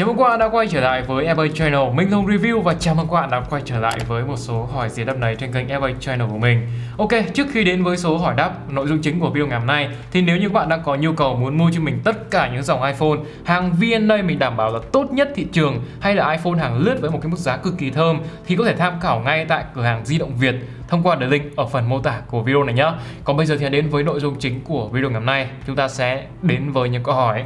Chào mừng các bạn đã quay trở lại với FA Channel. Mình Hùng Review và chào mừng các bạn đã quay trở lại với một số hỏi giải đáp này trên kênh FA Channel của mình. Ok, trước khi đến với số hỏi đáp nội dung chính của video ngày hôm nay thì nếu như các bạn đang có nhu cầu muốn mua cho mình tất cả những dòng iPhone hàng VNA mình đảm bảo là tốt nhất thị trường, hay là iPhone hàng lướt với một cái mức giá cực kỳ thơm, thì có thể tham khảo ngay tại cửa hàng Di động Việt thông qua đường link ở phần mô tả của video này nhé. Còn bây giờ thì đến với nội dung chính của video ngày hôm nay, chúng ta sẽ đến với những câu hỏi.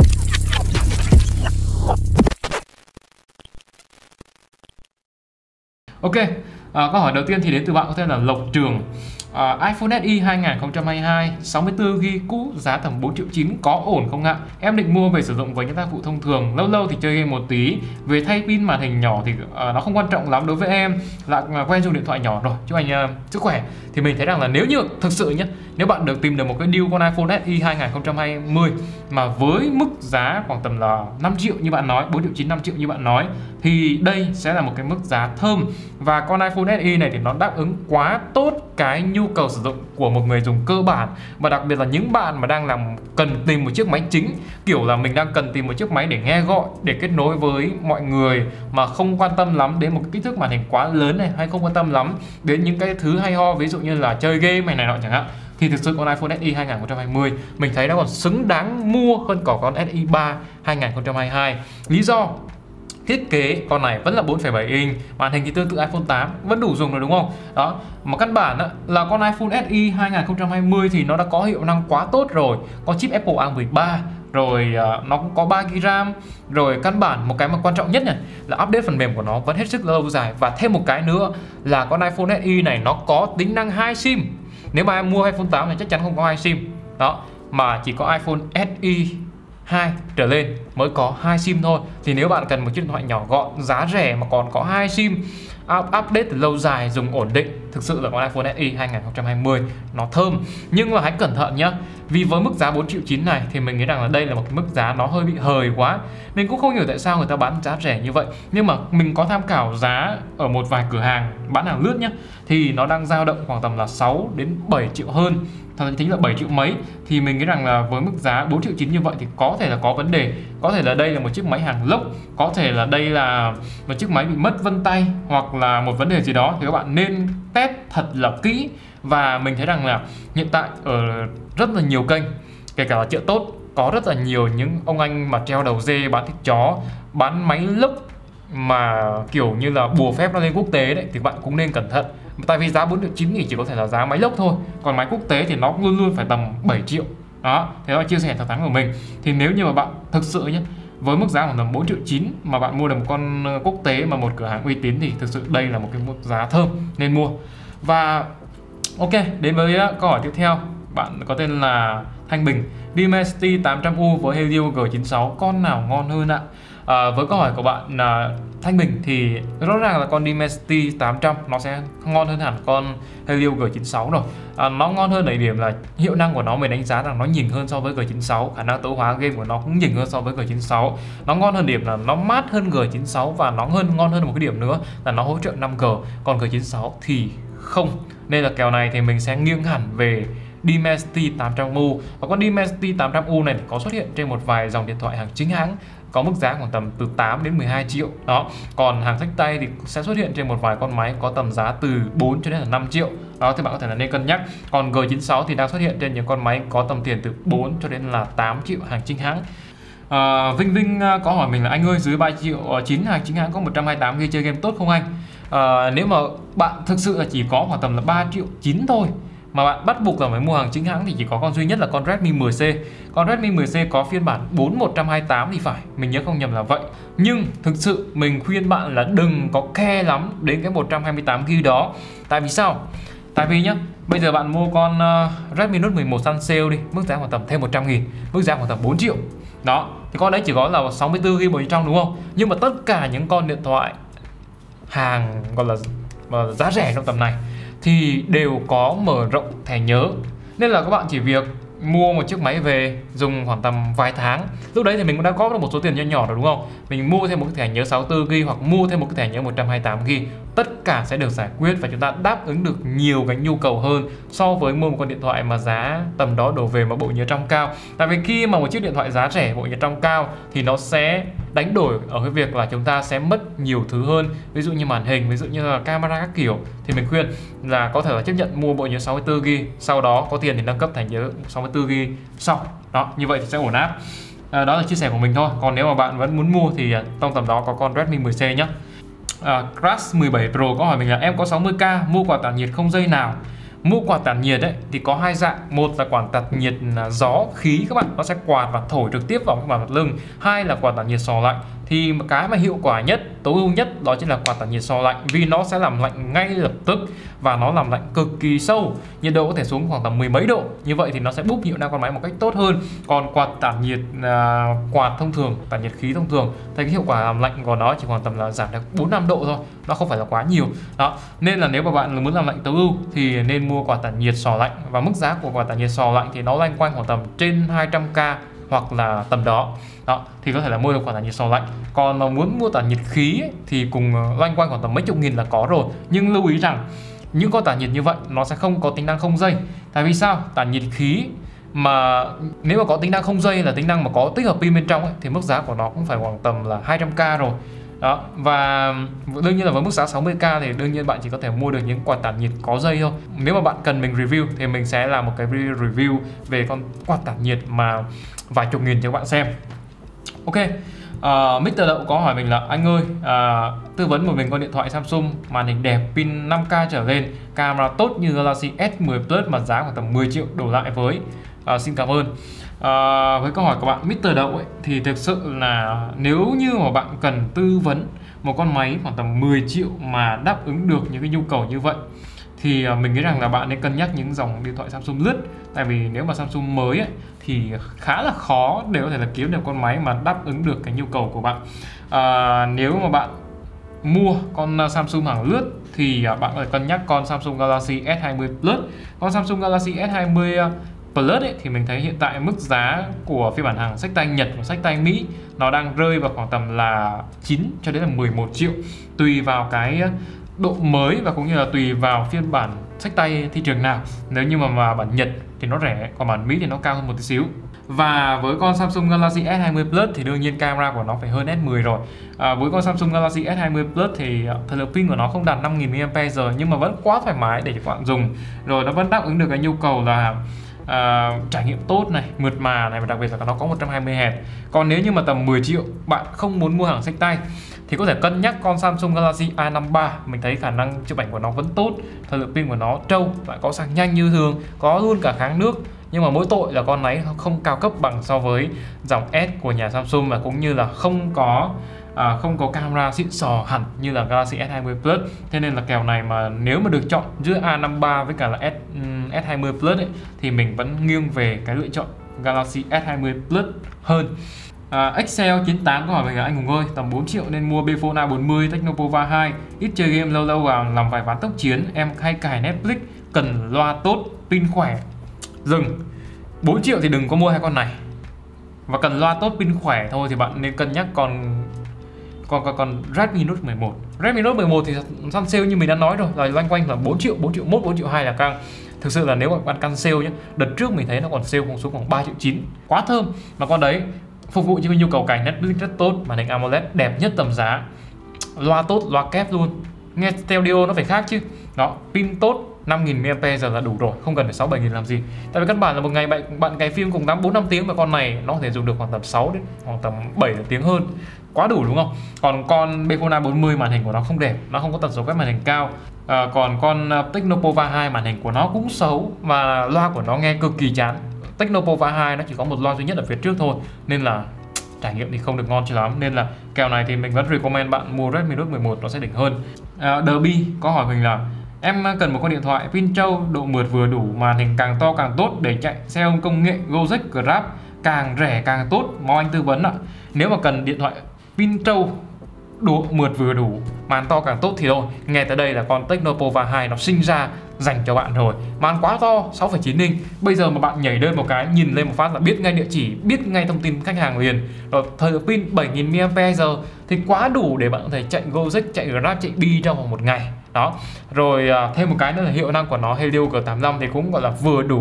Ok, câu hỏi đầu tiên thì đến từ bạn có tên là Lộc Trường. iPhone SE 2022 64GB cũ giá tầm 4,9 triệu có ổn không ạ? Em định mua về sử dụng với những tác vụ thông thường, lâu lâu thì chơi game một tí. Về thay pin màn hình nhỏ thì nó không quan trọng lắm đối với em, là quen dùng điện thoại nhỏ rồi. Chúc anh sức khỏe. Thì mình thấy rằng là nếu như thực sự nhé, nếu bạn được tìm được một cái deal con iPhone SE 2020 mà với mức giá khoảng tầm là 5 triệu như bạn nói, 4,9 triệu 5 triệu như bạn nói, thì đây sẽ là một cái mức giá thơm. Và con iPhone SE này thì nó đáp ứng quá tốt cái nhu cầu sử dụng của một người dùng cơ bản, và đặc biệt là những bạn mà đang cần tìm một chiếc máy chính, kiểu là mình đang cần tìm một chiếc máy để nghe gọi, để kết nối với mọi người mà không quan tâm lắm đến một cái kích thước màn hình quá lớn này, hay không quan tâm lắm đến những cái thứ hay ho, ví dụ như là chơi game này nọ chẳng hạn, thì thực sự con iPhone SE 2020 mình thấy nó còn xứng đáng mua hơn cả con SE 3 2022. Lý do thiết kế con này vẫn là 4,7 inch, màn hình thì tương tự iPhone 8, vẫn đủ dùng rồi đúng không? Đó, mà căn bản là con iPhone SE 2020 thì nó đã có hiệu năng quá tốt rồi, có chip Apple A13, rồi nó cũng có 3GB RAM, rồi căn bản một cái mà quan trọng nhất này là update phần mềm của nó vẫn hết sức lâu dài, và thêm một cái nữa là con iPhone SE này nó có tính năng 2 SIM. Nếu mà em mua iPhone 8 thì chắc chắn không có 2 SIM. Đó, mà chỉ có iPhone SE 2 trở lên mới có 2 SIM thôi. Thì nếu bạn cần một chiếc điện thoại nhỏ gọn, giá rẻ mà còn có 2 SIM, update từ lâu dài, dùng ổn định, thực sự là con iPhone SE 2020 nó thơm. Nhưng mà hãy cẩn thận nhá, vì với mức giá 4,9 triệu này thì mình nghĩ rằng là đây là một cái mức giá nó hơi bị hời quá. Mình cũng không hiểu tại sao người ta bán giá rẻ như vậy, nhưng mà mình có tham khảo giá ở một vài cửa hàng bán hàng lướt nhá, thì nó đang dao động khoảng tầm là 6 đến 7 triệu hơn, thật tính là 7 triệu mấy. Thì mình nghĩ rằng là với mức giá 4,9 triệu như vậy thì có thể là có vấn đề, có thể là đây là một chiếc máy hàng lốc, có thể là đây là một chiếc máy bị mất vân tay, hoặc là một vấn đề gì đó, thì các bạn nên test thật là kỹ. Và mình thấy rằng là hiện tại ở rất là nhiều kênh, kể cả là Chợ Tốt, có rất là nhiều những ông anh mà treo đầu dê bán thịt chó, bán máy lốc mà kiểu như là bùa phép nó lên quốc tế đấy, thì bạn cũng nên cẩn thận. Tại vì giá 4,9 triệu thì chỉ có thể là giá máy lốc thôi, còn máy quốc tế thì nó luôn luôn phải tầm 7 triệu. Đó, thế là chia sẻ thẳng thắn của mình. Thì nếu như mà bạn thực sự nhé, với mức giá khoảng tầm 4,9 triệu mà bạn mua được một con quốc tế mà một cửa hàng uy tín, thì thực sự đây là một cái mức giá thơm nên mua. Và ok, đến với câu hỏi tiếp theo, bạn có tên là Thanh Bình. Dimensity 800U với Helio G96 con nào ngon hơn ạ? Với câu hỏi của bạn Thanh Bình thì rõ ràng là con Dimensity 800 nó sẽ ngon hơn hẳn con Helio G96 rồi. Nó ngon hơn ở điểm là hiệu năng của nó mình đánh giá rằng nó nhỉnh hơn so với G96, khả năng tối hóa game của nó cũng nhỉnh hơn so với G96. Nó ngon hơn điểm là nó mát hơn G96, và nó ngon hơn một cái điểm nữa là nó hỗ trợ 5G, còn G96 thì không. Nên là kèo này thì mình sẽ nghiêng hẳn về Dimensity 800U. Và con Dimensity 800U này có xuất hiện trên một vài dòng điện thoại hàng chính hãng, có mức giá khoảng tầm từ 8 đến 12 triệu. Đó, còn hàng xách tay thì sẽ xuất hiện trên một vài con máy có tầm giá từ 4 cho đến là 5 triệu. Đó, thì bạn có thể là nên cân nhắc. Còn G96 thì đang xuất hiện trên những con máy có tầm tiền từ 4 cho đến là 8 triệu hàng chính hãng. Vinh có hỏi mình là anh ơi, dưới 3,9 triệu hàng chính hãng có 128GB chơi game tốt không anh? Nếu mà bạn thực sự là chỉ có khoảng tầm là 3,9 triệu thôi mà bạn bắt buộc là phải mua hàng chính hãng, thì chỉ có con duy nhất là con Redmi 10C. Con Redmi 10C có phiên bản 4128 thì phải, mình nhớ không nhầm là vậy. Nhưng thực sự mình khuyên bạn là đừng có care lắm đến cái 128GB đó. Tại vì sao? Tại vì nhá, bây giờ bạn mua con Redmi Note 11 Sun Sale đi, mức giá khoảng tầm thêm 100.000, mức giá khoảng tầm 4 triệu. Đó, thì con đấy chỉ có là 64GB bên trong đúng không? Nhưng mà tất cả những con điện thoại hàng gọi là giá rẻ trong tầm này thì đều có mở rộng thẻ nhớ. Nên là các bạn chỉ việc mua một chiếc máy về dùng khoảng tầm vài tháng, lúc đấy thì mình cũng đã có được một số tiền nhỏ nhỏ rồi đúng không? Mình mua thêm một cái thẻ nhớ 64GB hoặc mua thêm một cái thẻ nhớ 128GB, tất cả sẽ được giải quyết và chúng ta đáp ứng được nhiều cái nhu cầu hơn so với mua một con điện thoại mà giá tầm đó đổ về mà bộ nhớ trong cao. Tại vì khi mà một chiếc điện thoại giá rẻ bộ nhớ trong cao thì nó sẽ đánh đổi ở cái việc là chúng ta sẽ mất nhiều thứ hơn, ví dụ như màn hình, ví dụ như là camera các kiểu, thì mình khuyên là có thể là chấp nhận mua bộ nhớ 64GB, sau đó có tiền thì nâng cấp thành nhớ 64GB sau. Đó, như vậy thì sẽ ổn áp. Đó là chia sẻ của mình thôi. Còn nếu mà bạn vẫn muốn mua thì trong tầm đó có con Redmi 10C nhé. Crash 17 Pro có hỏi mình là em có 60k mua quạt tản nhiệt không dây nào. Mua quạt tản nhiệt ấy thì có hai dạng, một là quạt tản nhiệt gió khí các bạn, nó sẽ quạt và thổi trực tiếp vào cái mặt lưng. Hai là quạt tản nhiệt sò lạnh. Thì cái mà hiệu quả nhất, tối ưu nhất đó chính là quạt tản nhiệt sò lạnh, vì nó sẽ làm lạnh ngay lập tức và nó làm lạnh cực kỳ sâu, nhiệt độ có thể xuống khoảng tầm 10 mấy độ. Như vậy thì nó sẽ búp nhịu năng con máy một cách tốt hơn. Còn quạt tản nhiệt quạt thông thường, tản nhiệt khí thông thường thì cái hiệu quả làm lạnh của nó chỉ khoảng tầm là giảm được 4-5 độ thôi, nó không phải là quá nhiều. Đó, nên là nếu mà bạn muốn làm lạnh tối ưu thì nên mua quạt tản nhiệt sò lạnh, và mức giá của quạt tản nhiệt sò lạnh thì nó loanh quanh khoảng tầm trên 200k hoặc là tầm đó. Đó, thì có thể là mua được quạt tản nhiệt sò lạnh. Còn mà muốn mua tản nhiệt khí ấy, thì cùng loanh quanh khoảng tầm mấy chục nghìn là có rồi. Nhưng lưu ý rằng những con tản nhiệt như vậy nó sẽ không có tính năng không dây. Tại vì sao? Tản nhiệt khí mà nếu mà có tính năng không dây là tính năng mà có tích hợp pin bên trong ấy, thì mức giá của nó cũng phải khoảng tầm là 200k rồi. Đó, và đương nhiên là với mức giá 60k thì đương nhiên bạn chỉ có thể mua được những quạt tản nhiệt có dây thôi. Nếu mà bạn cần mình review thì mình sẽ làm một cái review về con quạt tản nhiệt mà vài chục nghìn cho các bạn xem. Ok, Mr. Đậu có hỏi mình là anh ơi, tư vấn một mình con điện thoại Samsung màn hình đẹp, pin 5k trở lên, camera tốt như Galaxy S10 Plus mà giá khoảng tầm 10 triệu đổ lại với. Xin cảm ơn. Với câu hỏi của bạn Mr. Đậu ấy, thì thực sự là nếu như mà bạn cần tư vấn một con máy khoảng tầm 10 triệu mà đáp ứng được những cái nhu cầu như vậy thì mình nghĩ rằng là bạn nên cân nhắc những dòng điện thoại Samsung lướt. Tại vì nếu mà Samsung mới ấy, thì khá là khó để có thể là kiếm được con máy mà đáp ứng được cái nhu cầu của bạn. Nếu mà bạn mua con Samsung hàng lướt thì bạn có thể cân nhắc con Samsung Galaxy S20 Plus. Con Samsung Galaxy S20 Plus ấy, thì mình thấy hiện tại mức giá của phiên bản hàng xách tay Nhật và xách tay Mỹ nó đang rơi vào khoảng tầm là 9 cho đến là 11 triệu, tùy vào cái độ mới và cũng như là tùy vào phiên bản xách tay thị trường nào. Nếu như mà bản Nhật thì nó rẻ, còn bản Mỹ thì nó cao hơn một tí xíu. Và với con Samsung Galaxy S20 Plus thì đương nhiên camera của nó phải hơn S10 rồi. Với con Samsung Galaxy S20 Plus thì thời lượng pin của nó không đạt 5000 mAh nhưng mà vẫn quá thoải mái để các bạn dùng. Rồi nó vẫn đáp ứng được cái nhu cầu là trải nghiệm tốt này, mượt mà này, và đặc biệt là nó có 120Hz. Còn nếu như mà tầm 10 triệu bạn không muốn mua hàng xách tay thì có thể cân nhắc con Samsung Galaxy A53. Mình thấy khả năng chụp ảnh của nó vẫn tốt, thời lượng pin của nó trâu, lại có sạc nhanh như thường, có luôn cả kháng nước. Nhưng mà mỗi tội là con này không cao cấp bằng so với dòng S của nhà Samsung, và cũng như là không có camera xịn sò hẳn như là Galaxy S20 Plus. Thế nên là kèo này mà nếu mà được chọn giữa A53 với cả là S20 Plus ấy, thì mình vẫn nghiêng về cái lựa chọn Galaxy S20 Plus hơn. Excel 98 có hỏi mình là anh Hùng ơi, tầm 4 triệu nên mua Bphone A40 Tecnopova 2, ít chơi game lâu lâu vào làm vài ván tốc chiến, em hay cài Netflix, cần loa tốt, pin khỏe. Dừng, 4 triệu thì đừng có mua hai con này. Và cần loa tốt, pin khỏe thôi thì bạn nên cân nhắc còn Redmi Note 11. Redmi Note 11 thì săn sale như mình đã nói rồi, là loanh quanh là 4 triệu, 4 triệu 1, 4 triệu 2 là căng. Thực sự là nếu mà bạn căn sale nhé, đợt trước mình thấy nó còn sale xuống khoảng 3 triệu 9, quá thơm. Mà con đấy phục vụ cho nhu cầu cài Netflix rất tốt, màn hình AMOLED đẹp nhất tầm giá, loa tốt, loa kép luôn, nghe stereo nó phải khác chứ. Đó, pin tốt, 5000 mAh là đủ rồi, không cần phải 6-7.000 làm gì. Tại vì căn bản là một ngày bạn cài phim cùng 4-5 tiếng, và con này nó có thể dùng được khoảng tầm 6 đến khoảng tầm 7 tiếng hơn, quá đủ đúng không? Còn con Bphone A40 màn hình của nó không đẹp, nó không có tần số quét màn hình cao. Còn con Tecnopova 2 màn hình của nó cũng xấu và loa của nó nghe cực kỳ chán. Tecnopova 2 nó chỉ có một loa duy nhất ở phía trước thôi, nên là trải nghiệm thì không được ngon cho lắm. Nên là kèo này thì mình vẫn recommend bạn mua Redmi Note 11, nó sẽ đỉnh hơn. Derby có hỏi mình là em cần một con điện thoại pin trâu, độ mượt vừa đủ, màn hình càng to càng tốt để chạy xe ôm công nghệ Gojek, Grab, càng rẻ càng tốt, mong anh tư vấn ạ. Nếu mà cần điện thoại pin trâu, độ mượt vừa đủ, màn to càng tốt thì thôi, nghe tới đây là con Tecnopova 2 nó sinh ra dành cho bạn rồi. Màn quá to, 6,9 inch. Bây giờ mà bạn nhảy đơn một cái, nhìn lên một phát là biết ngay địa chỉ, biết ngay thông tin khách hàng liền. Rồi thời lượng pin 7000 mAh thì quá đủ để bạn có thể chạy Gojek, chạy Grab, chạy Bi trong vòng một ngày. Đó. Rồi thêm một cái nữa là hiệu năng của nó Helio G85 thì cũng gọi là vừa đủ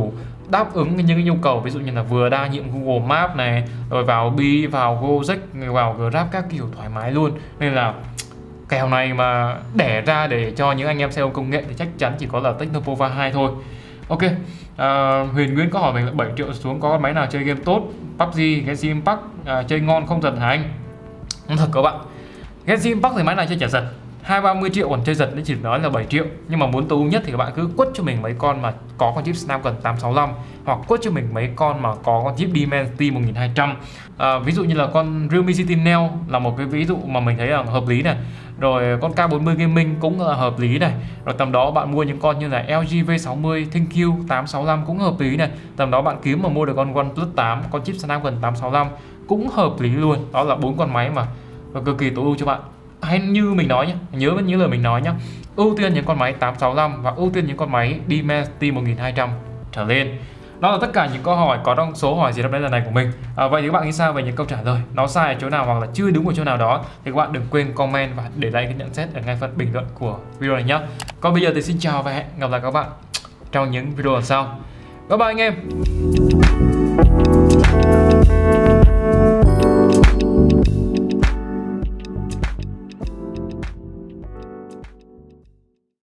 đáp ứng những cái nhu cầu ví dụ như là vừa đa nhiệm Google Maps này, rồi vào Bi, vào Gojek, vào Grab các kiểu thoải mái luôn. Nên là kèo này mà đẻ ra để cho những anh em xe ôm công nghệ thì chắc chắn chỉ có là Technopova 2 thôi. Ok, Huyền Nguyên có hỏi mình là 7 triệu xuống có máy nào chơi game tốt, PUBG, Genshin Impact chơi ngon không giật hả anh? Không thật các bạn, Genshin Impact thì máy này chơi chả giật, 20-30 triệu còn chơi giật nên chỉ nói là 7 triệu. Nhưng mà muốn tối ưu nhất thì các bạn cứ quất cho mình mấy con mà có con chip Snapdragon 865, hoặc quất cho mình mấy con mà có con chip Dimensity 1200. Ví dụ như là con Realme Sentinel là một cái ví dụ mà mình thấy là hợp lý này. Rồi con K40 Gaming cũng là hợp lý này. Rồi tầm đó bạn mua những con như là LG V60, ThinQ 865 cũng hợp lý này. Tầm đó bạn kiếm mà mua được con OnePlus 8, con chip Snapdragon 865 cũng hợp lý luôn. Đó là 4 con máy mà cực kỳ tối ưu cho bạn. Hay như mình nói nhé, nhớ vẫn như lời mình nói nhé, ưu tiên những con máy 865 và ưu tiên những con máy Dimensity 1200 trở lên. Đó là tất cả những câu hỏi có trong số hỏi gì đáp lần này của mình. Vậy thì các bạn nghĩ sao về những câu trả lời? Nó sai ở chỗ nào hoặc là chưa đúng ở chỗ nào đó thì các bạn đừng quên comment và để lại cái nhận xét ở ngay phần bình luận của video này nhé. Còn bây giờ thì xin chào và hẹn gặp lại các bạn trong những video lần sau. Bye bye anh em.